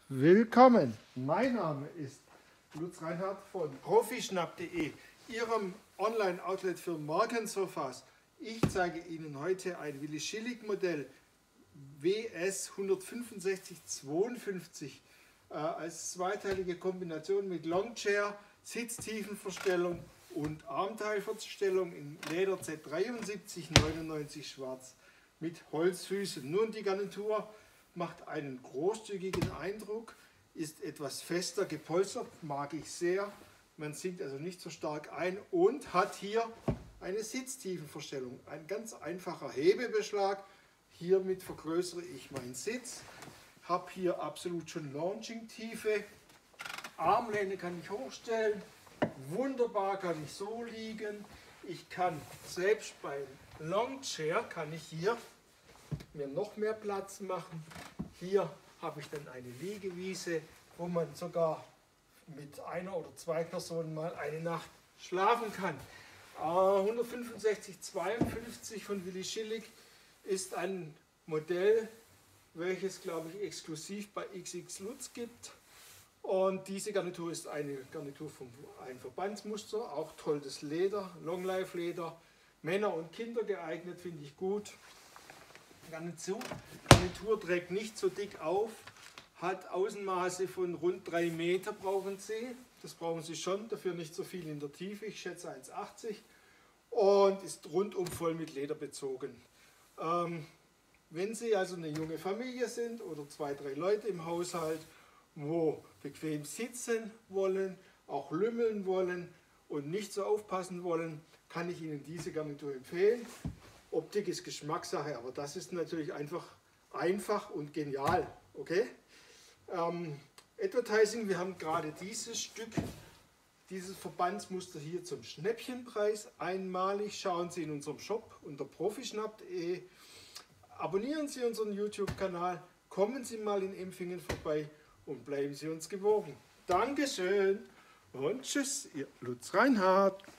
Willkommen, mein Name ist Lutz Reinhardt von profischnapp.de, Ihrem Online-Outlet für Markensofas. Ich zeige Ihnen heute ein Willi Schillig Modell WS 16552 als zweiteilige Kombination mit Longchair, Sitztiefenverstellung und Armteilverstellung in Leder Z7399 schwarz mit Holzfüßen. Nun, die Garnitur macht einen großzügigen Eindruck, ist etwas fester gepolstert, mag ich sehr. Man sinkt also nicht so stark ein und hat hier eine Sitztiefenverstellung. Ein ganz einfacher Hebebeschlag. Hiermit vergrößere ich meinen Sitz. Habe hier absolut schon Launching-Tiefe. Armlehne kann ich hochstellen. Wunderbar kann ich so liegen. Ich kann selbst beim Longchair kann ich hier mir noch mehr Platz machen. Hier habe ich dann eine Liegewiese, wo man sogar mit einer oder zwei Personen mal eine Nacht schlafen kann. 16552 von Willi Schillig ist ein Modell, welches, glaube ich, exklusiv bei XX Lutz gibt. Und diese Garnitur ist eine Garnitur von einem Verbandsmuster, auch tolles Leder, Longlife Leder, Männer und Kinder geeignet, finde ich gut. Garnitur trägt nicht so dick auf, hat Außenmaße von rund 3 Meter brauchen Sie. Das brauchen Sie schon, dafür nicht so viel in der Tiefe, ich schätze 1,80 und ist rundum voll mit Leder bezogen. Wenn Sie also eine junge Familie sind oder 2, 3 Leute im Haushalt, wo bequem sitzen wollen, auch lümmeln wollen und nicht so aufpassen wollen, kann ich Ihnen diese Garnitur empfehlen. Optik ist Geschmackssache, aber das ist natürlich einfach und genial. Okay? Advertising, wir haben gerade dieses Stück, dieses Verbandsmuster hier zum Schnäppchenpreis einmalig. Schauen Sie in unserem Shop unter profischnapp.de. Abonnieren Sie unseren YouTube-Kanal, kommen Sie mal in Empfingen vorbei und bleiben Sie uns gewogen. Dankeschön und tschüss, Ihr Lutz Reinhardt.